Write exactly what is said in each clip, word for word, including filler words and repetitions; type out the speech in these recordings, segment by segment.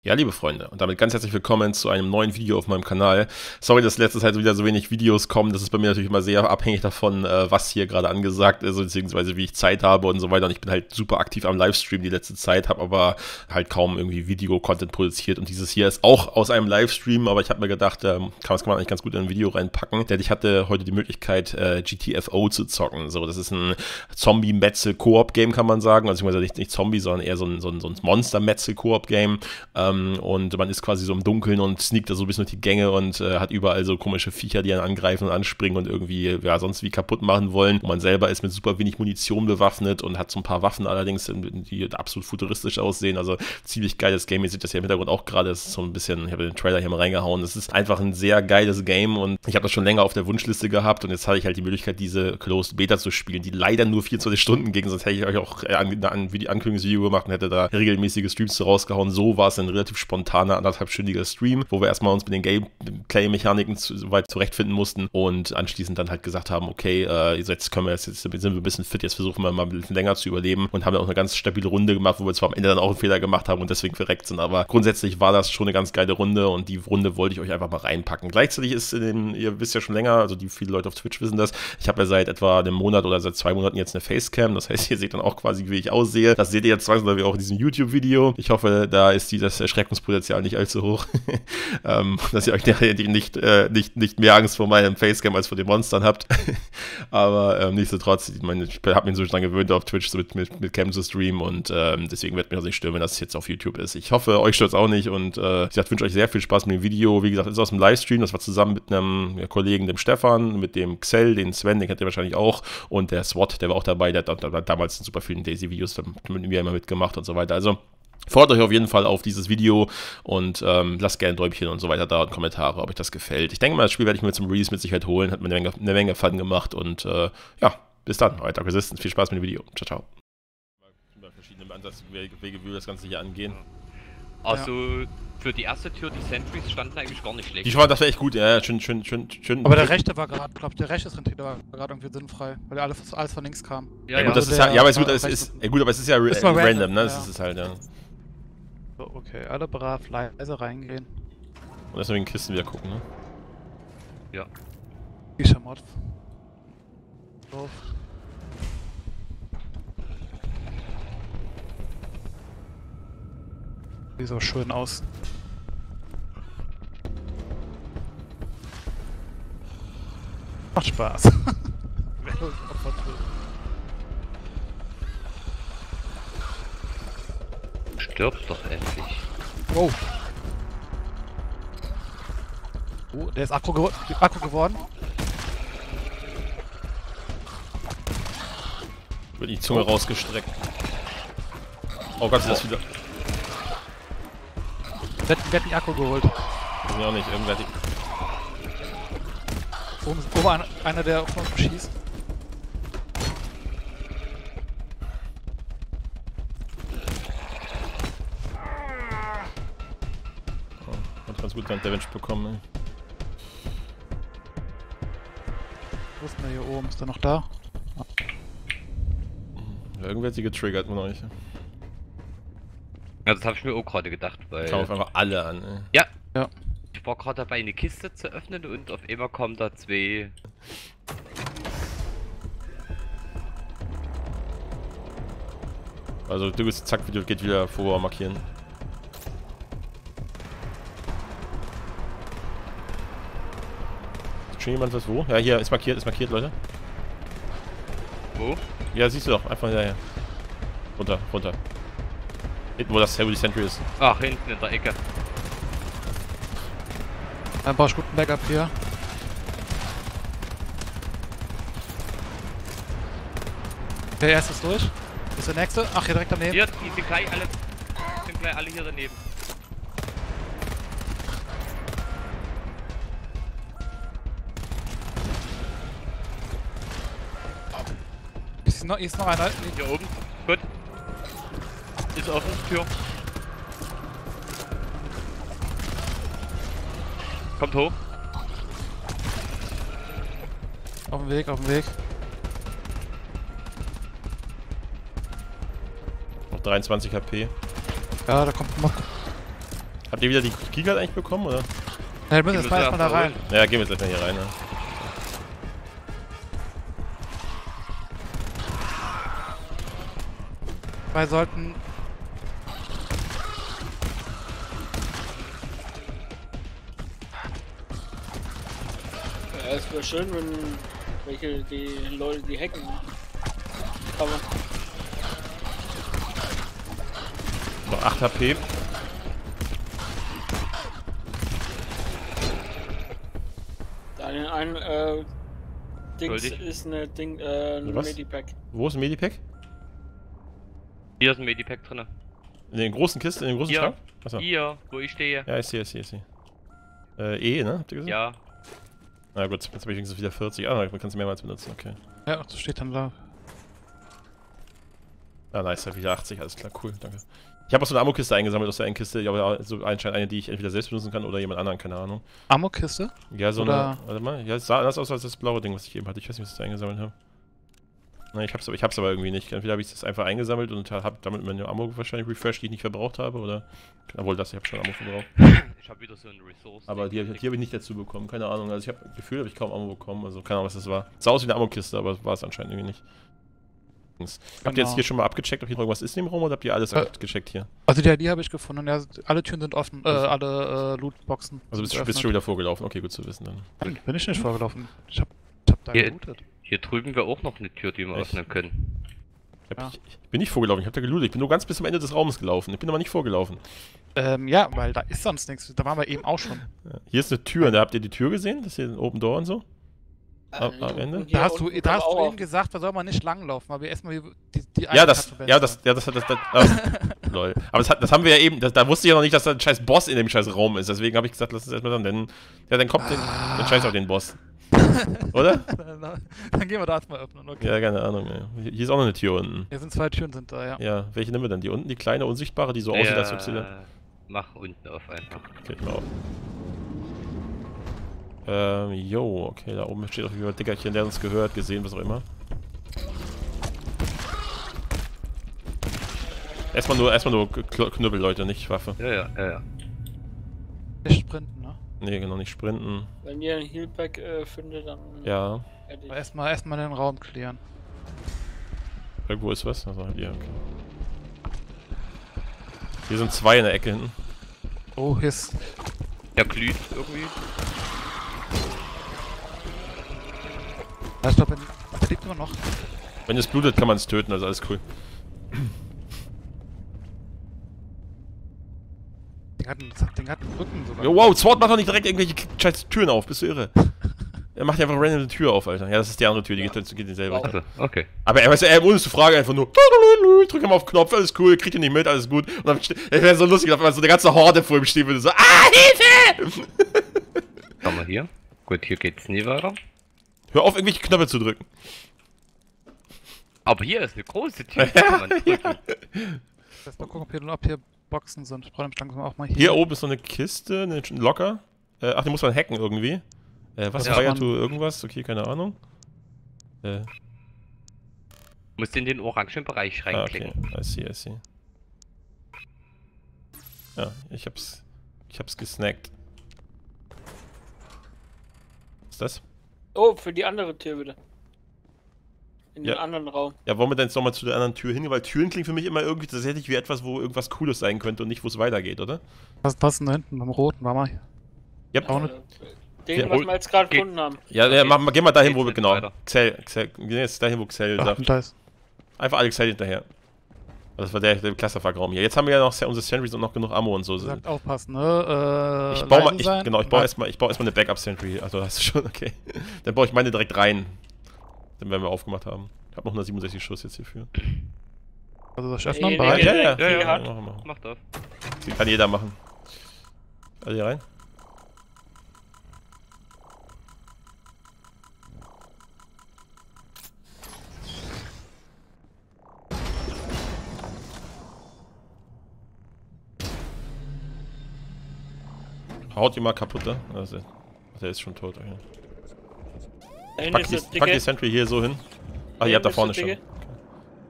Ja, liebe Freunde, und damit ganz herzlich willkommen zu einem neuen Video auf meinem Kanal. Sorry, dass letzte Zeit wieder so wenig Videos kommen. Das ist bei mir natürlich immer sehr abhängig davon, was hier gerade angesagt ist, beziehungsweise wie ich Zeit habe und so weiter. Und ich bin halt super aktiv am Livestream die letzte Zeit, habe aber halt kaum irgendwie Video-Content produziert. Und dieses hier ist auch aus einem Livestream, aber ich habe mir gedacht, ähm, kann, das kann man eigentlich ganz gut in ein Video reinpacken. Denn ich hatte heute die Möglichkeit, äh, G T F O zu zocken. So, das ist ein Zombie-Metzel-Koop-Game, kann man sagen. Also beziehungsweise nicht, nicht Zombie, sondern eher so ein, so ein, so ein Monster-Metzel-Koop-Game. Ähm, Und man ist quasi so im Dunkeln und sneakt da so ein bisschen durch die Gänge und äh, hat überall so komische Viecher, die einen angreifen und anspringen und irgendwie, ja, sonst wie kaputt machen wollen. Und man selber ist mit super wenig Munition bewaffnet und hat so ein paar Waffen allerdings, die absolut futuristisch aussehen. Also ziemlich geiles Game. Ihr seht das ja im Hintergrund auch gerade. Das ist so ein bisschen, ich habe den Trailer hier mal reingehauen. Das ist einfach ein sehr geiles Game und ich habe das schon länger auf der Wunschliste gehabt und jetzt hatte ich halt die Möglichkeit, diese Closed Beta zu spielen, die leider nur vierundzwanzig Stunden ging. Sonst hätte ich euch auch ein, ein Ankündigungsvideo gemacht und hätte da regelmäßige Streams zu rausgehauen. So war es ein relativ spontaner anderthalbstündiger Stream, wo wir erstmal uns mit den Gameplay-Mechaniken zu, so weit zurechtfinden mussten und anschließend dann halt gesagt haben, okay, äh, jetzt können wir jetzt, jetzt sind wir ein bisschen fit, jetzt versuchen wir mal ein bisschen länger zu überleben und haben dann auch eine ganz stabile Runde gemacht, wo wir zwar am Ende dann auch einen Fehler gemacht haben und deswegen verreckt sind, aber grundsätzlich war das schon eine ganz geile Runde und die Runde wollte ich euch einfach mal reinpacken. Gleichzeitig ist in den, ihr wisst ja schon länger, also die viele Leute auf Twitch wissen das, ich habe ja seit etwa einem Monat oder seit zwei Monaten jetzt eine Facecam, das heißt, ihr seht dann auch quasi, wie ich aussehe. Das seht ihr jetzt zwangsläufig auch in diesem YouTube-Video. Ich hoffe, da ist dieses Erschreckungspotenzial nicht allzu hoch, ähm, dass ihr euch nicht, äh, nicht, nicht mehr Angst vor meinem Facecam als vor den Monstern habt. Aber ähm, nichtsdestotrotz, ich meine, ich habe mich so dran gewöhnt, auf Twitch so mit, mit, mit Cam zu streamen und ähm, deswegen wird mir das nicht stören, wenn das jetzt auf YouTube ist. Ich hoffe, euch stört es auch nicht und äh, ich wünsche euch sehr viel Spaß mit dem Video. Wie gesagt, ist aus dem Livestream, das war zusammen mit einem ja, Kollegen, dem Stefan, mit dem Xell, den Sven, den kennt ihr wahrscheinlich auch und der SWAT, der war auch dabei, der hat, der hat damals in super vielen Daisy-Videos mit mir immer mitgemacht und so weiter. Also freut euch auf jeden Fall auf dieses Video und ähm, lasst gerne ein Däumchen und so weiter da und Kommentare, ob euch das gefällt. Ich denke mal, das Spiel werde ich mir zum Release mit Sicherheit holen, hat mir eine Menge, eine Menge Fun gemacht und äh, ja, bis dann, euer Dark Resistance, viel Spaß mit dem Video. Ciao, ciao. Verschiedene Ansatzwege, wie wir das Ganze hier angehen. Also für die erste Tür, die Sentries standen eigentlich gar nicht schlecht. Die Schau, das wäre echt gut, ja, schön, schön, schön, schön. Aber der rechte war gerade, glaube ich, der rechte Rentier war gerade irgendwie sinnfrei, weil alles, alles von links kam. Ja, ja, gut, das also ist ja, ja, aber es ist gut, es ist, ja, gut, aber es ist ja ist random, random, ne? Ja. Das ist halt, ja. So, okay, alle brav leise reingehen. Und erstmal wegen Kisten wieder gucken, ne? Ja. Die Schamott. Drauf. Sieht so schön aus. Macht Spaß. Stirb doch endlich. Oh. Oh, der ist Akku, gewo Akku geworden. Wird die Zunge oh. rausgestreckt. Oh Gott, ist das wieder. Wer hat den Akku geholt? Ich auch nicht, irgendwer hat die... Oben ist oben einer, einer, der auf uns schießt. Oh, hat ganz gut keinen Damage bekommen, ey. Wo ist denn der hier oben? Ist der noch da? Ah. Ja, irgendwer hat sie getriggert mit euch. Ja, das habe ich mir auch gerade gedacht, weil... Schauen wir einfach alle an, ey. Ja. Ja. Ich war gerade dabei, eine Kiste zu öffnen und auf einmal kommen da zwei... Also du bist zack, Video geht wieder vor markieren. Ist schon jemand was wo? Ja, hier ist markiert, ist markiert, Leute. Wo? Ja, siehst du doch, einfach hinterher. Runter, runter. Hinten, wo das Heavy Sentry ist. Ach, hinten in der Ecke. Dann brauchst du guten Backup hier. Der erste ist durch. Ist der nächste? Ach, hier direkt daneben. Hier, die sind gleich alle, sind gleich alle hier daneben. Ist noch, ist noch einer. Hier oben. Gut. Ist offen, Tür. Kommt hoch. Auf dem Weg, auf dem Weg. Noch dreiundzwanzig H P. Ja, da kommt noch. Habt ihr wieder die Keycard eigentlich bekommen, oder? Ja, wir müssen jetzt mal erstmal da rein. Ja, gehen wir jetzt erstmal hier rein, ne? Weil sollten... Ja, es wäre schön, wenn welche die Leute die hacken. Aber Noch acht H P. ein, ein äh, Dings Soll ich? ist eine Ding, äh, ein Was? Medipack. Wo ist ein Medipack? Hier ist ein Medipack drin. In den großen Kisten, in den großen Hier. Schrank? Achso. Hier, wo ich stehe. Ja, ich sehe, ich sehe, ich sehe. Äh, E, ne? Habt ihr gesagt? Ja. Na gut, jetzt habe ich wenigstens wieder vierzig. Ah, man kann es mehrmals benutzen, okay. Ja, das steht dann da. Ah, nice, hab wieder achtzig, alles klar, cool, danke. Ich habe auch so eine Ammo-Kiste eingesammelt aus der einen Kiste, aber so anscheinend eine, die ich entweder selbst benutzen kann oder jemand anderen, keine Ahnung. Ammo-Kiste? Ja, so Oder- eine. Warte mal, ja, es sah anders aus als das blaue Ding, was ich eben hatte. Ich weiß nicht, was ich da eingesammelt habe. Nein, ich hab's, aber, ich hab's aber irgendwie nicht. Entweder habe ich das einfach eingesammelt und habe damit meine Ammo wahrscheinlich refreshed, die ich nicht verbraucht habe, oder. Obwohl, das, ich habe schon Ammo verbraucht. Ich habe wieder so einen Resource. Aber die, die habe ich nicht dazu bekommen, keine Ahnung. Also ich habe Gefühl, habe ich kaum Ammo bekommen, also keine Ahnung, was das war. Sah aus wie eine Ammo-Kiste, aber war es anscheinend irgendwie nicht. Habt ihr jetzt Genau. hier schon mal abgecheckt, ob hier irgendwas ist in dem Raum, oder habt ihr alles Äh. abgecheckt hier? Also die I D habe ich gefunden, ja, alle Türen sind offen, äh, alle äh, Lootboxen. Also bist sind du bist geöffnet. schon wieder vorgelaufen, okay, gut zu wissen dann. Bin ich nicht vorgelaufen. Ich hab, ich hab da Hier, gelootet. hier drüben wäre auch noch eine Tür, die wir Echt? öffnen können. Ich, hab, Ja. ich, ich bin nicht vorgelaufen, ich habe da gelootet. Ich bin nur ganz bis zum Ende des Raumes gelaufen. Ich bin aber nicht vorgelaufen. Ähm, ja, weil da ist sonst nichts. Da waren wir eben auch schon. Ja. Hier ist eine Tür, da habt ihr die Tür gesehen? Das hier ein Open Door und so? Am- Äh, am Ende? und hier Da hast du, unten da kann hast auch du auf- eben gesagt, da soll man nicht langlaufen, weil wir erstmal die, die Ja, eine das, Karte ja, wechseln. das, ja, das hat, das, das, das lol. Aber das, hat, das haben wir ja eben, das, da wusste ich ja noch nicht, dass da ein scheiß Boss in dem scheiß Raum ist. Deswegen habe ich gesagt, lass uns erstmal dann, denn, ja, dann kommt den, dann scheiß auf den Boss. Oder? Dann gehen wir da erstmal öffnen, okay. Ja, keine Ahnung, ja. Hier hier ist auch noch eine Tür unten. Hier sind zwei Türen, sind da, ja. Ja, welche nehmen wir denn? Die unten, die kleine, unsichtbare, die so aussieht, als ob sie da... Ja, mach unten auf einfach. Okay, ich mal auf. Ähm, jo, okay, da oben steht auch wieder ein Dickerchen, der uns gehört, gesehen, was auch immer. Erstmal nur, erstmal nur Kl- Knüppel, Leute, nicht Waffe. Ja, ja, ja, ja. Nicht sprinten, ne? Nee, genau, nicht sprinten. Wenn ihr ein Healpack äh, findet, dann Ja, hätte ich. Aber erstmal erstmal den Raum clearen. irgendwo ist was. Also, hier, okay. Hier sind zwei in der Ecke hinten. Oh, hier ist. Der glüht irgendwie. Ja, ich glaube, der lebt immer noch. Wenn es blutet, kann man es töten, also alles cool. Den hat, einen- das hat, den hat einen Rücken sogar. Jo, wow, Sword macht doch nicht direkt irgendwelche scheiß Türen auf, bist du irre? Er macht ja einfach random eine Tür auf, Alter. Ja, das ist die andere Tür, die Ja. geht, geht selber. Wow. Also, okay. Aber er weiß ja, er ohne zu fragen einfach nur, ich drücke mal auf den Knopf, alles cool, kriegt ihn nicht mit, alles gut. Und dann ste- er wäre so lustig, auf einmal so eine ganze Horde vor ihm stehen würde, so, ah, Hilfe! Schauen wir hier. Gut, hier geht's nie weiter. Hör auf, irgendwelche Knöpfe zu drücken. Aber hier ist eine große Tür, die kann man drücken. Lass mal gucken, ob hier, ob hier Boxen sind. Ich brauche nämlich langsam auch mal hier. Hier oben ist so eine Kiste, eine Locker. Äh, ach, die muss man hacken irgendwie. Äh, was? Ja, Fire man- to irgendwas? Okay, keine Ahnung. Äh, Musst in den orangen Bereich ah, okay, reinklicken. I see, I see. Ja, ich hab's, ich hab's gesnackt. Was ist das? Oh, für die andere Tür bitte. In Ja. den anderen Raum. Ja, wollen wir denn jetzt nochmal zu der anderen Tür hin? Weil Türen klingt für mich immer irgendwie tatsächlich wie etwas, wo irgendwas Cooles sein könnte und nicht, wo es weitergeht, oder? Was ist das denn da hinten beim Roten? War mal. Yep. Auch Äh, nicht. Den, Ja, was hol- wir jetzt gerade geht- gefunden haben. Ja, ja Okay. mach, mal- geh mal dahin, wo wir, Geht's genau. weiter? Xel, Xel, geh jetzt dahin, wo Xel Ach, sagt. da ist. Einfach alle Xel hinterher. Das war der, der Clusterfuck-Raum hier. Jetzt haben wir ja noch se- unsere Sentries und noch genug Ammo und so. Sagt aufpassen, ne? Äh, Ich baue mal, leise ich, sein. genau, ich baue Nein. erstmal, ich baue erstmal eine Backup-Sentry. Also hast du schon, okay. Dann baue ich meine direkt rein. Dann werden wir aufgemacht haben. Ich habe noch hundertsiebenundsechzig Schuss jetzt hierfür. Also soll ich Nee, öffnen? nee, Bereit? nee. Ja, ja, ja, ja, ja. machen wir, machen wir. Mach das. Die kann jeder machen. Alle hier rein. Haut ihn mal kaputt, ne? Also, der ist schon tot. Okay. Da hinten Pack ist die, das pack die dicke. Sentry hier so hin. Ah, ihr Hinten habt da ist vorne das schon. Dicke.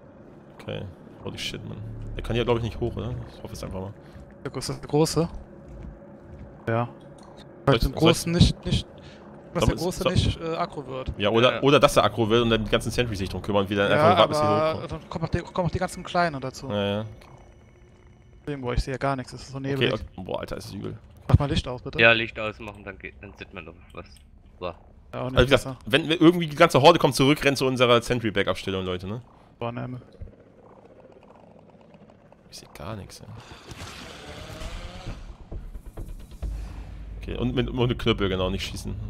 Okay. Okay. Holy shit, man. Der kann hier, glaube ich, nicht hoch, oder? Ich hoffe es einfach mal. Der große. Der große. Ja. Weil Soll- dem Großen nicht, nicht, dass Soll- der Große soll- nicht äh, aggro wird. Ja, oder, Ja. oder dass der Aggro will und dann die ganzen Sentries sich drum kümmern und wieder Ja, einfach warten, bis sie aber hochkommen. dann kommen auch, die, kommen auch die ganzen Kleinen dazu. Ja, ja. Irgendwo, ich sehe ja gar nichts, es ist so Okay, neblig. okay. Boah, Alter, ist das übel. Mach mal Licht aus, bitte. Ja, Licht ausmachen, dann geht, dann sieht man doch was. So. Ja, auch nicht Also wie gesagt, besser. wenn wir irgendwie die ganze Horde kommt zurück, rennt zu unserer Sentry-Backup-Stellung, Leute, ne? Boah, ne. Ich sehe gar nichts, ey. Okay, und mit ohne Knüppel, genau, nicht schießen. Ja.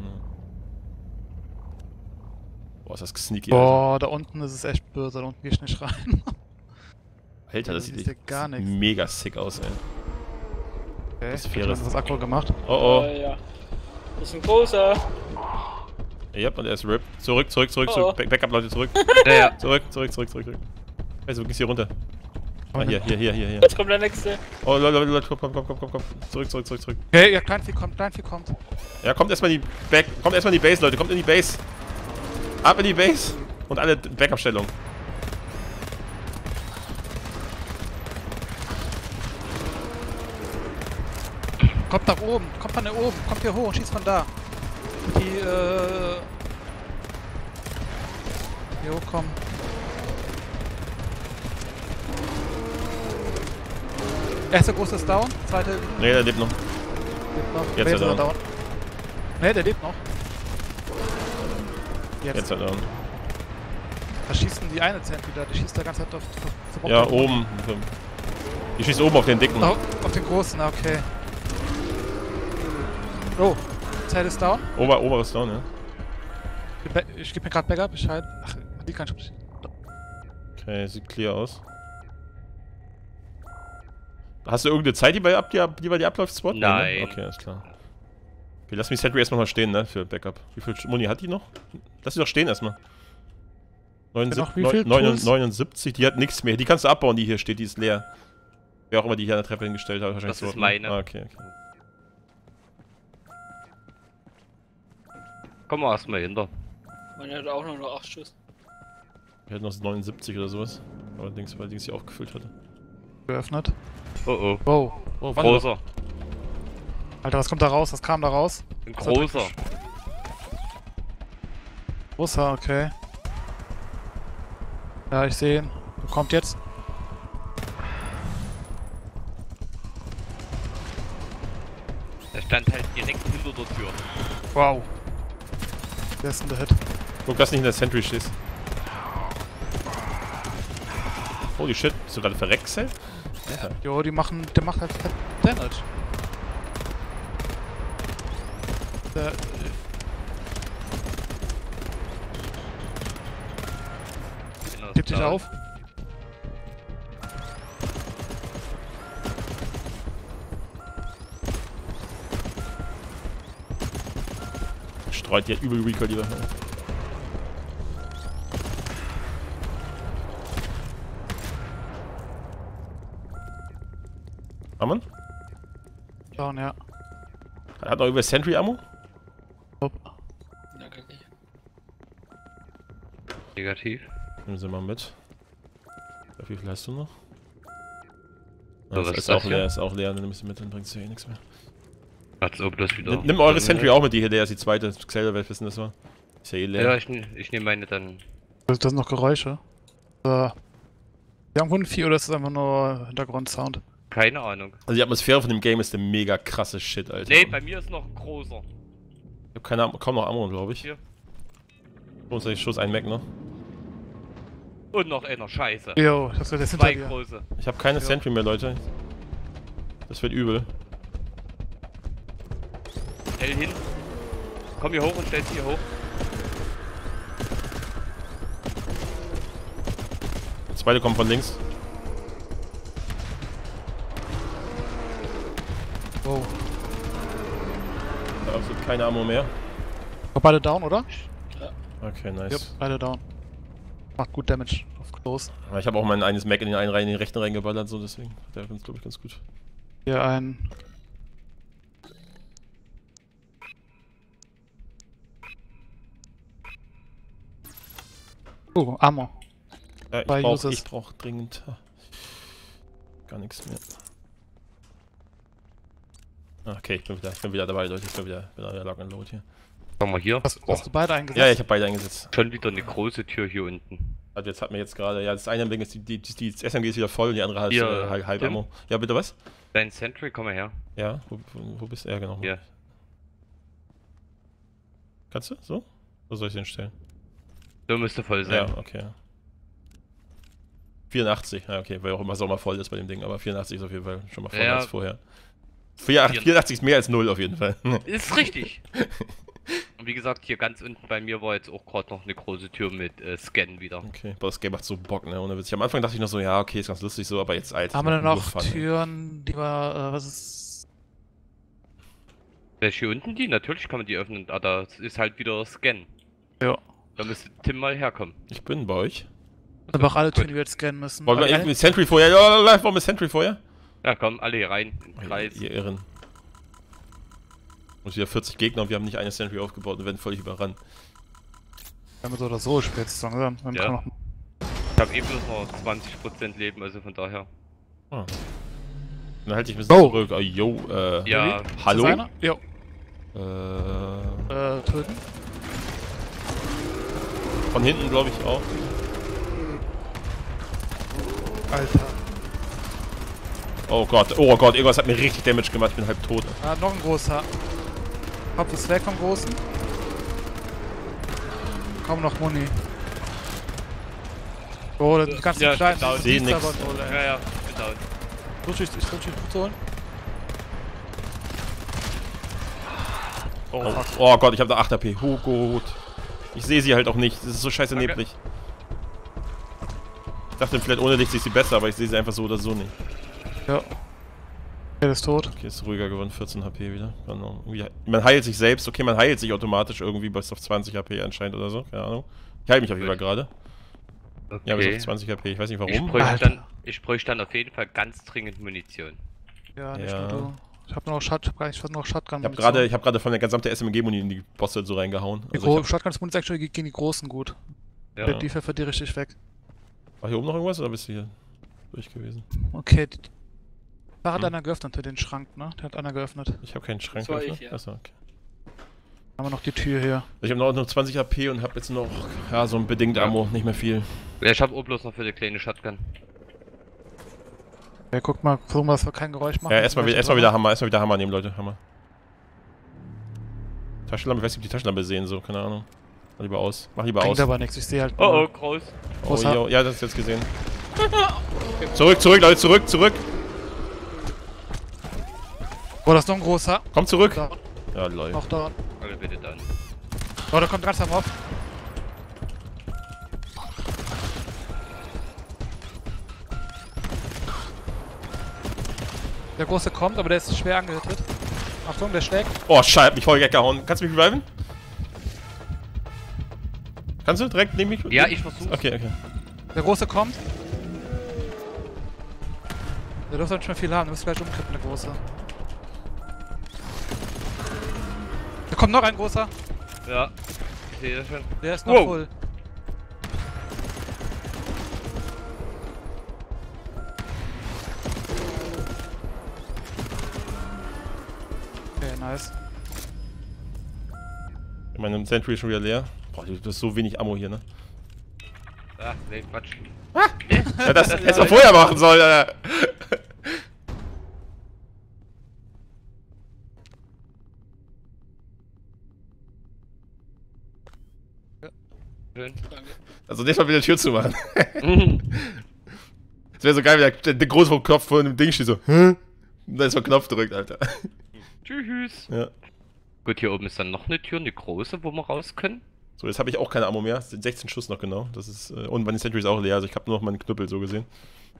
Boah, ist das sneaky, Alter. Boah, da unten ist es echt böse, da unten geh ich nicht rein. Alter, das da sieht siehst du gar sieht nichts. mega sick aus, ey. Okay, Das ich wäre- hab was aggro gemacht. Oh oh. Äh, ja. Das ist ein großer. Ja, und er ist RIP. Zurück, zurück, zurück, Oh. zurück. Back Backup, Leute, zurück. Ja, ja. Zurück, zurück, zurück, zurück, zurück. Also, du gehst hier runter. Ah, hier, hier, hier, hier, hier. Jetzt kommt der nächste. Oh, Leute, Leute, Leute, komm, komm, komm, komm, komm, komm. Zurück, zurück, zurück, zurück. Okay, ja, Kleinvieh kommt, Kleinvieh kommt. Ja, kommt erstmal in die Back, kommt erstmal in die Base, Leute, kommt in die Base. Ab in die Base. Und alle Backup-Stellung. Kommt nach oben, kommt von da oben, kommt hier hoch und schießt von da. Die, äh... Hier hochkommen. Erster große ist down, zweite lebt Ne, der lebt noch. noch. Jetzt Wer ist er down. Ne, der lebt noch. Jetzt. Jetzt hat er. Da schießt denn die eine Zent wieder, die schießt da ganz Zeit auf, auf, auf Ja, oben. Die schießt oben auf den dicken. Auf, auf den großen, ah, okay. Oh, Zelt ist down. Ober, oberes down, ja. Ich geb- Ich gebe mir gerade Backup, ich halt. Ach, die kann ich. Okay, sieht clear aus. Hast du irgendeine Zeit, die bei, ab, die, die bei dir abläuft, Spot? Nee, ne? Nein. Okay, alles klar. Okay, lass mich Sentry erstmal mal stehen, ne, für Backup. Wie viel Muni hat die noch? Lass sie doch stehen erstmal. Noch wie viel neunundsiebzig, Tools? neunundsiebzig, die hat nichts mehr. Die kannst du abbauen, die hier steht, die ist leer. Wer auch immer die hier an der Treppe hingestellt hat, wahrscheinlich Das ist so, ne? meine. Ah, okay, okay. Kommen wir erstmal hinter. Man hat auch noch acht Schuss. Wir hätten noch neunundsiebzig oder sowas. Aber Dings, weil Dings hier aufgefüllt hatte. Geöffnet. Oh oh. Wow. Oh, warte. Großer. Alter, was kommt da raus? Was kam da raus? Ein großer. Großer, okay. Ja, ich sehe ihn. Kommt jetzt. Der stand halt direkt hinter der Tür. Wow. Der ist in der Hit. Guck, dass nicht in der Sentry stehst. Holy shit, bist du gerade verreckt, Cell? Alter. Jo, die machen. Der macht halt Damage. Der, Genau, Gib dich da. auf. Streut dir übel Recall lieber. Amon? Down, ja. Hat noch über Sentry Ammo? Hopp. Ja, kann ich. Negativ. Nehmen Sie mal mit. Wie viel hast du noch? So, das was ist ist das auch hier? leer, ist auch leer, dann nimmst du mit, dann bringst du eh nichts mehr. Als ob das wieder. Nimm, nimm eure Sentry auch mit, die hier leer ist, die zweite. Xelder wird wissen, das war. Ist ja eh leer. Ja, ich, ne- ich nehme meine dann. Das, das sind noch Geräusche. Äh, irgendwo ein Vieh oder ist das einfach nur Hintergrundsound? Keine Ahnung. Also die Atmosphäre von dem Game ist der mega krasse Shit, Alter. Nee, bei mir ist noch ein großer. Ich hab keine Ammo, kaum noch Ammo, glaube ich. Hier. Schuss, Schuss, ein Mac noch. Und noch einer, scheiße. Jo, das wird jetzt hinter Zwei dir. große. Ich habe keine Ja. Sentry mehr, Leute. Das wird übel. Hell hin. Komm hier hoch und stellst hier hoch. Der zweite kommt von links. Wow. Da absolut keine Ammo mehr. War beide down, oder? Okay, nice. Yep, beide down. Macht gut Damage auf Close. Aber ich habe auch mein eines Mac in den einen rein, in den rechten reingeballert, so deswegen. Der ist, glaube ich, ganz gut. Hier ein. Oh, Ammo. Ja, ich Bei brauch, Users. ich brauch dringend. Gar nichts mehr. Okay, ich bin wieder, ich bin wieder dabei, Leute. Ich bin wieder, wieder Lock and Load hier. Schauen wir hier. Hast, hast du beide eingesetzt? Ja, ja, ich habe beide eingesetzt. Schon wieder eine große Tür hier unten. Also jetzt hat mir jetzt gerade, ja, das eine Ding ist, die, die, die, das S M G ist wieder voll und die andere hat Hier, äh, halb, halb Tim? Ammo. Ja, bitte was? Dein Sentry, komm mal her. Ja, wo, wo, wo bist du? Ja, genau. Hier. Kannst du? So? Wo soll ich den stellen? So müsste voll sein. Ja, okay. vierundachtzig, ja, okay, weil auch immer Sommer voll ist bei dem Ding, aber vierundachtzig ist auf jeden Fall schon mal voller Ja. als vorher. vierundachtzig ist mehr als null auf jeden Fall. Ist richtig. Und wie gesagt, hier ganz unten bei mir war jetzt auch gerade noch eine große Tür mit äh, Scan wieder. Okay, aber das Game macht so Bock, ne, ohne Witz. Am Anfang dachte ich noch so, ja, okay, ist ganz lustig so, aber jetzt alt. Haben wir denn noch Fun, Türen, die wir, äh, was ist... Welche hier unten die? Natürlich kann man die öffnen, aber das ist halt wieder Scan. Ja. Da müsste Tim mal herkommen. Ich bin bei euch. Aber auch alle Türen, die wir jetzt scannen müssen. Wollen wir Aber irgendwie Sentry vorher? Ja, live, wollen wir Sentry vorher? Ja, komm, alle hier rein. In den Ihr, Kreis. ihr Irren. Und wieder vierzig Gegner und wir haben nicht eine Sentry aufgebaut und werden völlig überrannt. Wenn wir so oder so spät langsam, dann Ja. kann noch... Ich habe eh bloß noch zwanzig Prozent Leben, also von daher. Ah. Dann halte ich ein bisschen Oh. zurück. Oh, yo, äh. Ja, Hallo? Ist das einer? Jo. Äh. Äh, töten. Von hinten glaube ich auch. Alter. Oh Gott, oh Gott, irgendwas hat mir richtig Damage gemacht, ich bin halb tot. Ah, noch ein großer. Kopf ist weg vom Großen. Kaum noch Muni. Oh, die ganzen Ja, kleinen... genau, die seh Biester nix. waren wohl, ey. ja, ja, genau. Versuch ich, ich versuch dich gut zu holen. Oh, oh Gott, ich habe da acht H P. Oh Gott. Ich sehe sie halt auch nicht, das ist so scheiße Danke. neblig. Ich dachte, vielleicht ohne Licht sehe ich sie besser, aber ich sehe sie einfach so oder so nicht. Ja. Der ist tot. Okay, ist ruhiger geworden, vierzehn H P wieder. Genau. Irgendwie- Man heilt sich selbst, okay, man heilt sich automatisch irgendwie bis auf zwanzig H P anscheinend oder so, keine Ahnung. Ich heile mich auf jeden Fall gerade. Okay. Ja, bis auf zwanzig H P, ich weiß nicht ich, warum. bräuchte Alter. dann, ich bräuchte dann auf jeden Fall ganz dringend Munition. Ja, nicht Ja. nur du. Ich hab nur noch Shot, ich hab gar nicht, ich hab nur noch Shotgun. Ich habe gerade ich hab gerade von der gesamten S M G-Muni in die Bosse so reingehauen. Die Also ich Gro hab, Shotgun ist actually gegen die Großen gut. Ja. Der die pfeffert die richtig weg. war hier oben noch irgendwas oder bist du hier durch gewesen? Okay. Die, da hat Hm. einer geöffnet, der den Schrank, ne? Der hat einer geöffnet. Ich habe keinen Schrank Das war geöffnet. ich, ja. Achso, okay. Haben wir noch die Tür hier. Ich habe noch, noch zwanzig H P und habe jetzt noch, ja, so ein bedingt Ja. Ammo, nicht mehr viel. Ja, ich habe auch bloß noch für die kleine Shotgun. Ja, guck mal, versuchen wir, dass wir kein Geräusch machen. Ja, erstmal wieder, Vielleicht erstmal aber- wieder Hammer, erstmal wieder Hammer nehmen, Leute, Hammer. Taschenlampe, ich weiß nicht, ob die Taschenlampe sehen, so, keine Ahnung. Mach lieber aus, mach lieber Bringt aus. aber nichts, ich sehe halt. Oh nur- oh, groß. Oh, Großer- yo, ja, das ist jetzt gesehen. Zurück, zurück, Leute, zurück, zurück. Oh, das ist noch ein großer. Komm zurück. Da, Ja, Leute. noch da. Alle bitte dann. Oh, da kommt ganz am Hof. Der große kommt, aber der ist schwer angehittet. Achtung, der schlägt. Oh, Scheiße, hat mich voll weggehauen. Kannst du mich reviven? Kannst du direkt neben mich? Ja, ich versuche. Okay, okay. Der große kommt. Der dürfte nicht mehr viel haben, der müsste gleich umkippen, der große. Da kommt noch ein großer. Ja. Ich sehe das schon. Der ist noch Wow. voll. Okay, nice. Meine Sentry ist schon wieder leer. Boah, du hast so wenig Ammo hier, ne? Ah, nee, Quatsch. Ja, das hättest du vorher machen sollen, Alter. Schön. Danke. Also nächstes Mal wieder die Tür zu machen. Mhm. Das wäre so geil, wenn der, der große vom Knopf vor dem Ding steht so, hä? Und dann ist so ein Knopf drückt, Alter. Tschüss. Ja. Gut, hier oben ist dann noch eine Tür, eine große, wo wir raus können. So, jetzt habe ich auch keine Ammo mehr. Es sind sechzehn Schuss noch genau. Das ist, äh, und meine Sentry ist auch leer, also ich habe nur noch meinen Knüppel so gesehen.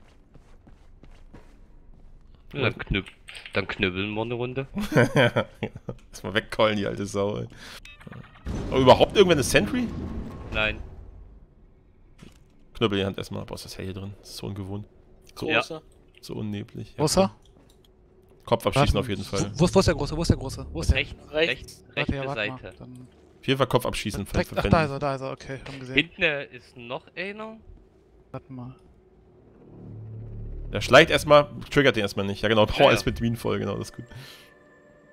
Ja, dann, knüpp dann knüppeln wir eine Runde. Erstmal wegkeulen, die alte Sau, ey. Aber überhaupt irgendwann eine Sentry? Nein. Knüppel in die Hand erstmal. Boah, ist das hell hier drin. Das ist so ungewohnt. So, Ja. Großer. so unneblig. Ja, Großer? Kopf abschießen Warte, auf jeden Fall. Wo, wo ist der große? Wo ist der große? Wo ist der? Rechts, Rechts. rechts, Warte, rechte ja, warte mal. Seite. Dann Auf jeden Fall Kopf abschießen. direkt, ach, da ist er, da ist er, okay, haben gesehen. Hinten äh, ist noch einer. Warte mal. Der schleicht erstmal, triggert den erstmal nicht. Ja genau, Power Ja, ja. ist mit Wien voll, genau, das ist gut.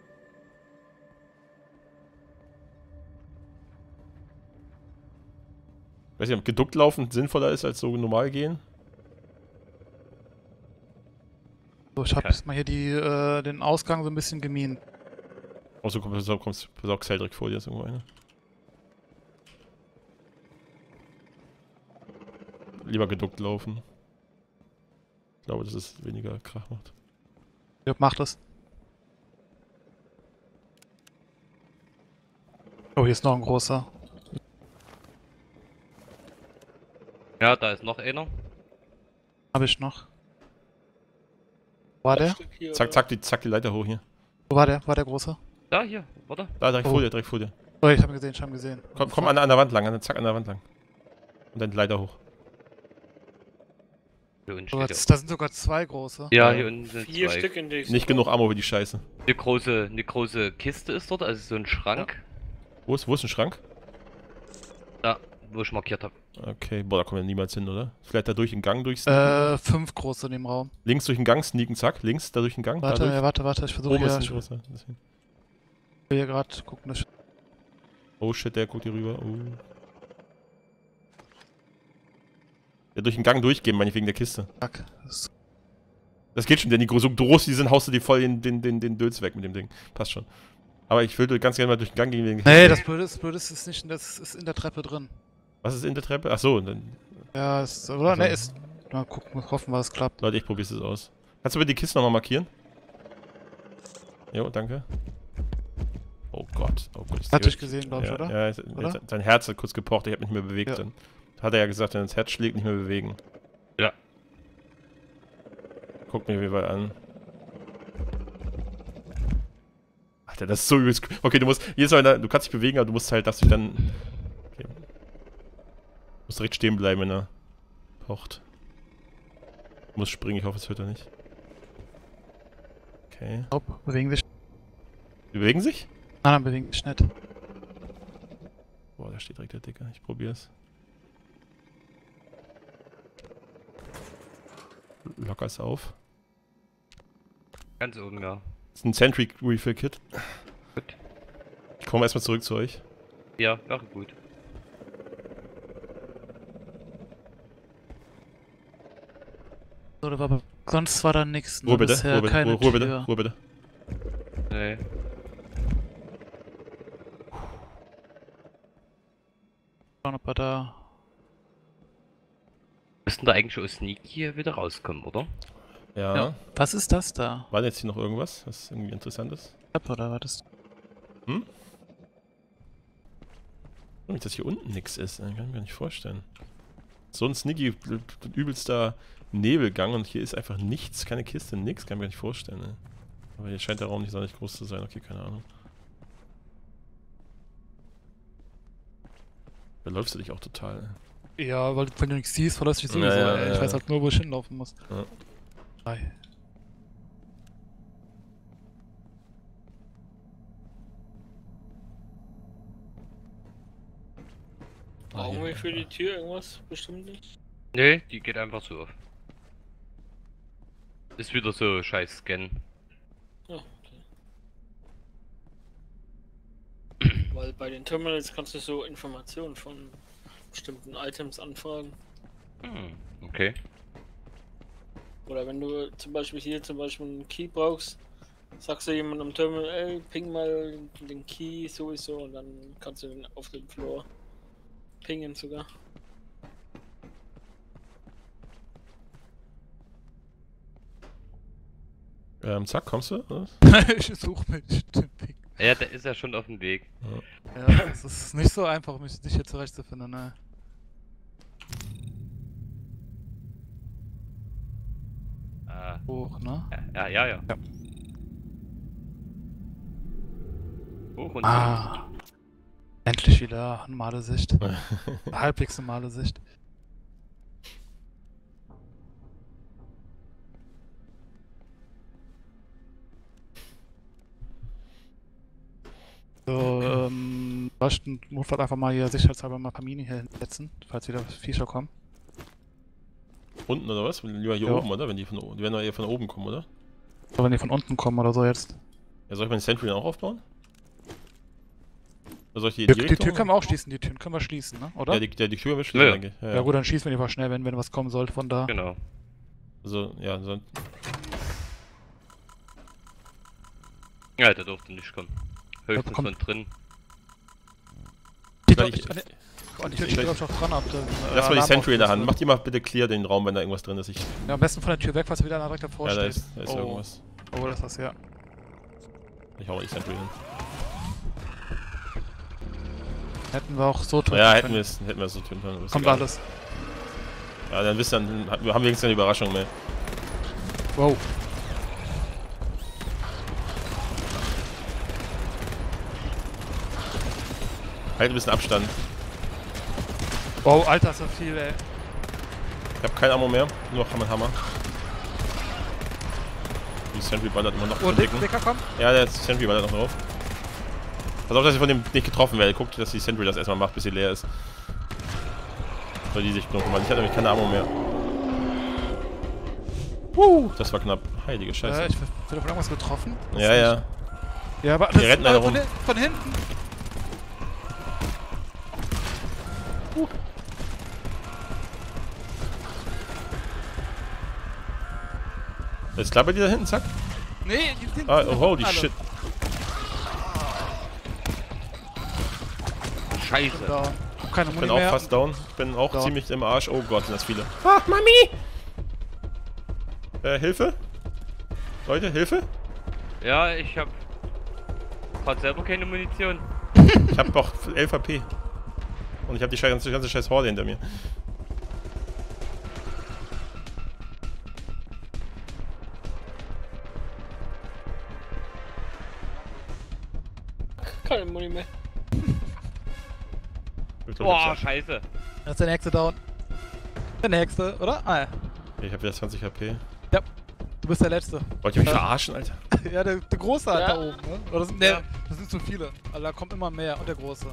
Weiß nicht, ob geduckt laufen sinnvoller ist als so normal gehen. So, ich hab Okay. mal hier die, äh, den Ausgang so ein bisschen gemient. Oh, so kommt, so kommt, so Xell direkt vor dir, ist irgendwo eine. Lieber geduckt laufen. Ich glaube, dass es weniger Krach macht. Ja, macht es. Oh, hier ist noch ein großer. Ja, da ist noch einer. Hab ich noch. Wo war der? Stück hier, Zack, oder? zack, die, zack, die Leiter hoch hier. Wo war der? War der große? Da, hier, warte. Da, direkt Oh. vor dir, direkt vor dir. Oh, ich hab ihn gesehen, ich hab ihn gesehen. Komm, komm an, an der Wand lang, an, zack, an der Wand lang. Und dann die Leiter hoch. Hier unten So, steht jetzt, da sind sogar zwei große. ja. Ja, Ja. hier unten sind Vier zwei. Stück in die Nicht genug Ammo für die Scheiße. Eine große, eine große Kiste ist dort, also so ein Schrank. Wo ist, wo ist ein Schrank? Da, wo ich markiert habe. Okay, boah, da kommen wir niemals hin, oder? Vielleicht da durch den Gang durch. Äh, fünf große in dem Raum. Links durch den Gang sneaken, zack. Links da durch den Gang. Warte, da durch. ja, warte, warte, ich versuche Oben ist hier, ein ich großer. Deswegen. will hier gerade gucken. dass ich- Oh shit, der guckt hier rüber. Oh. Ja, durch den Gang durchgehen, meine ich, wegen der Kiste. Zack. Das- Das geht schon, denn die so groß die sind, haust du dir voll den, den, den, den Döls weg mit dem Ding. Passt schon. Aber ich würde ganz gerne mal durch den Gang gehen wegen der Nee, Kiste. das Blöde ist, das Blöde ist, ist nicht, das ist in der Treppe drin. Was ist in der Treppe? Achso, dann. Ja, ist, oder? Also- Ne, ist. Mal gucken, hoffen wir, es klappt. Leute, ich probier's jetzt aus. Kannst du bitte die Kiste nochmal markieren? Jo, danke. Oh Gott, oh Gott. Hat dich gesehen, glaube ich, ja, oder? Ja, es- Oder? jetzt- sein Herz hat kurz gepocht, ich habe mich nicht mehr bewegt. Ja. Dann hat er ja gesagt, wenn das Herz schlägt, nicht mehr bewegen. Ja. Guck mir mal an. Alter, das ist so übelst. Okay, du musst, jedes Mal, da- du kannst dich bewegen, aber du musst halt, dass du dann. Okay. Du musst direkt stehen bleiben, wenn er pocht. Du musst springen, ich hoffe, es hört er nicht. Okay. Hopp, bewegen sich. Die bewegen sich? Nein, nein, bewegen sich nicht. Boah, da steht direkt der Dicker. Ich probier's. Locker es auf. Ganz oben, ja. Das ist ein Sentry Refill Kit. Gut. Ich komme erstmal zurück zu euch. Ja, wäre gut. So, da war aber sonst war da nichts. ne? Ruhe bitte, Bisher Ruhe bitte, keine Ruhe, Ruhe bitte, Tür. Ruhe bitte. Nee. Schauen, ob er da. Müssten da eigentlich aus Sneaky hier wieder rauskommen, oder? Ja. Ja. Was ist das da? War denn jetzt hier noch irgendwas, was irgendwie interessant ist? Treppe oder was ist? Hm? Dass hier unten nichts ist, kann ich mir gar nicht vorstellen. So ein sneaky, übelster Nebelgang und hier ist einfach nichts, keine Kiste, nix, kann ich mir gar nicht vorstellen. Ne? Aber hier scheint der Raum nicht sonderlich groß zu sein, okay, keine Ahnung. Da läufst du dich auch total. Ne? Ja, weil wenn du nichts siehst, verlässt dich sowieso. Ja, ja, ey. Ich ja. weiß halt nur, wo ich hinlaufen muss. Ja. Ei. Brauchen wir für die Tür irgendwas Bestimmtes? Nee, die geht einfach so auf. Ist wieder so scheiß Scan. Ja, okay. Weil bei den Terminals kannst du so Informationen von bestimmten Items anfragen. Hm, okay. Oder wenn du zum Beispiel hier zum Beispiel einen Key brauchst, sagst du jemandem am Terminal, ey, ping mal den Key sowieso und dann kannst du ihn auf dem Floor pingen sogar. Ähm, zack, kommst du? Oder? Ich suche mich den Weg. Ja, der ist ja schon auf dem Weg. Ja, es ist nicht so einfach, mich dich hier zurechtzufinden, ne? Ah, Hoch, ne? ja, ja, ja. Ja. Hoch und Ah. Endlich wieder normale Sicht. Halbwegs normale Sicht. So, ähm, Leuchten muss halt einfach mal hier sicherheitshalber mal Kamine hier hinsetzen, falls wieder Viecher kommen. Unten oder was? Lieber hier Ja. oben, oder? Wenn die von oben, die werden doch eher von oben kommen, oder? So, wenn die von unten kommen oder so jetzt. Ja, soll ich meinen Sentry dann auch aufbauen? Soll ich die, Die, die, die Tür können wir auch schließen, die Türen können wir schließen, ne? Oder? Ja, Ja, die, ja, die Tür wir schließen, Ja. denke ich. Ja, ja. gut, dann schießen wir lieber schnell, wenn, wenn was kommen sollte von da. Genau. Also, ja, so. Ja, der durfte nicht kommen. Höchstens komm. von drin. Die Soll Tür, ich- an der- an die Tür ich- steht glaub ich auch dran ab. Dann, äh, Lass mal die Alarm Sentry in der Hand. ausgelöst Mach die mal bitte clear, den Raum, wenn da irgendwas drin ist. Ich, wird. Ja, am besten von der Tür weg, falls wieder einer direkt davor ja, da steht. ist, da ist oh. irgendwas. Oh, das ist das, ja. Ich hau mal die Sentry hin. Hätten wir auch so tun Ja, hätten können. wir es hätten wir es so tun können. aber ist Kommt egal. alles. Ja, dann wisst ihr, dann haben wir haben wenigstens keine Überraschung mehr. Wow. Halt ein bisschen Abstand. Wow, Alter, ist so viel, ey. Ich hab kein Ammo mehr, nur noch mein Hammer. Die Sentry ballert immer noch Oh, den Dick, Dicken. Dicker kommt. Ja, der Sentry ballert noch drauf. Pass auf, dass ich von dem nicht getroffen werde. Guckt, dass die Sentry das erstmal macht, bis sie leer ist. Soll die sich knochen, weil ich hatte nämlich keine Ammo mehr. Uh, das war knapp. Heilige Scheiße. Äh, ich werde von irgendwas getroffen. Das ja, ist ja. nicht- Ja, aber Wir das rennen äh, alle von, rum. hin- von hinten. Ist klar bei dir da hinten, zack? Nee, die sind Ah, oh, holy alle. shit. Scheiße. Da. Hab keine Ich Muni bin auch mehr. fast down. Ich bin auch Down. ziemlich im Arsch. Oh Gott, sind das viele. Ah, Mami! Äh, Hilfe? Leute, Hilfe? Ja, ich hab grad selber keine Munition. Ich hab doch elf H P. Und ich hab die ganze, ganze scheiß Horde hinter mir. Keine Muni mehr. Ich glaub, Boah, ich scheiße. Da ist der nächste down. Der nächste, oder? Ah, ja. hab- ich hab wieder zwanzig H P. Ja. Du bist der Letzte. Wollt ihr mich Ja. verarschen, Alter? Ja, der, der Große halt Ja. da oben, ne? Oder das sind, nee, Ja. das sind zu viele. Also da kommt immer mehr. Und der Große.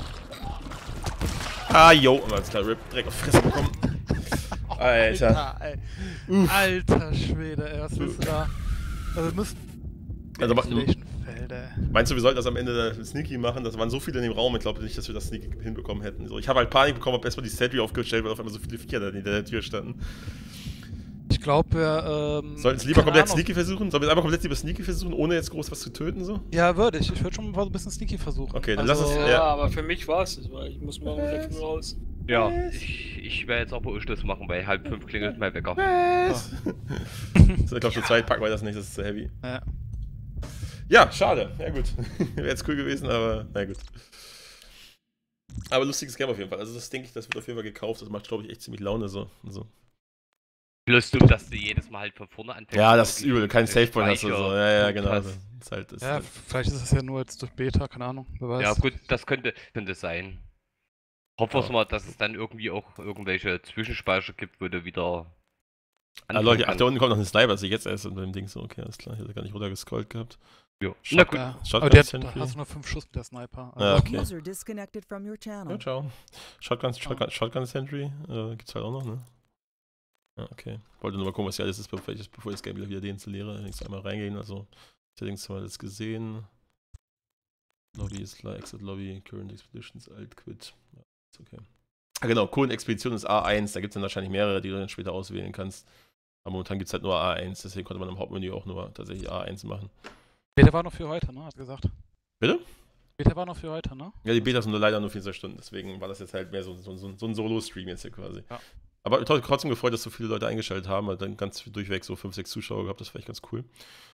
Ah, yo. Und als klar, Rip direkt auf Fresse bekommen. Alter. Alter, ey. Alter Schwede, ey. Was willst du da? Also, wir müssen. Also, aber- Feld, ey. Meinst du, wir sollten das am Ende Sneaky machen? Das waren so viele in dem Raum, ich glaube nicht, dass wir das Sneaky hinbekommen hätten. So, ich habe halt Panik bekommen, hab erstmal die Sentry aufgestellt, weil auf einmal so viele Viecher da hinter der Tür standen. Ich glaube, wir. Ähm, Sollten es lieber keine komplett Ahnung. Sneaky versuchen? Sollen wir es einfach komplett lieber Sneaky versuchen, ohne jetzt groß was zu töten? So? Ja, würde ich. Ich würde schon mal so ein bisschen Sneaky versuchen. Okay, dann also, lass es- Ja, Ja. aber für mich war es das, weil ich muss morgen wieder früh raus. Ja, ich, ich werde jetzt auch mal Schluss machen, weil halb fünf klingelt mein Wecker. Was? Ich glaube, zu zweit packen wir das nicht, das ist zu heavy. Ja. Ja, schade. Ja, gut. Wäre jetzt cool gewesen, aber na gut. Aber lustiges Game auf jeden Fall. Also, das denke ich, das wird auf jeden Fall gekauft. Das macht, glaube ich, echt ziemlich Laune so. so. Plus du, dass du jedes Mal halt von vorne anfängst. Ja, das ist Wirklich übel. Kein äh, Savepoint hast du so. Speicher Ja, ja, und genau. was. Das ist halt, das ja, ist vielleicht ist es ja nur jetzt durch Beta, keine Ahnung. Wer weiß. Ja gut, das könnte, könnte sein. Hoffen wir Ja. mal, dass es dann irgendwie auch irgendwelche Zwischenspeicher gibt, wo du wieder Ah, Leute, ach, da unten kommt noch ein Sniper, sehe ich jetzt erst unter dem Ding so. Okay, alles klar. Ich hätte gar nicht runtergescrollt gehabt. Ja. Na Shotgun- gut. Ja. Shotgun Aber der, Sentry. da hast du nur fünf Schuss mit der Sniper. Ja, Also, okay. User disconnected from your channel. Ja, ciao. Shotgun, Shotgun, Shotgun Sentry äh, gibt's halt auch noch, ne? Ja, okay. Wollte nur mal gucken, was hier alles ist, bevor ich, bevor ich das Game wieder deinstalliere. Links einmal reingehen, also Settings haben wir das gesehen. Lobby ist klar, Exit Lobby, Current Expeditions, Alt Quit. Ja, ist okay. Ah, genau, Current Expedition ist A eins, da gibt es dann wahrscheinlich mehrere, die du dann später auswählen kannst. Aber momentan gibt es halt nur A eins, deswegen konnte man im Hauptmenü auch nur tatsächlich A eins machen. Beta war noch für heute, ne? Hat gesagt. Bitte? Beta war noch für heute, ne? Ja, die Betas sind nur leider nur vierundzwanzig Stunden, deswegen war das jetzt halt mehr so, so, so, so ein Solo-Stream jetzt hier quasi. Ja. Aber trotzdem gefreut, dass so viele Leute eingeschaltet haben, weil dann ganz durchweg so fünf, sechs Zuschauer gehabt, das war echt ganz cool.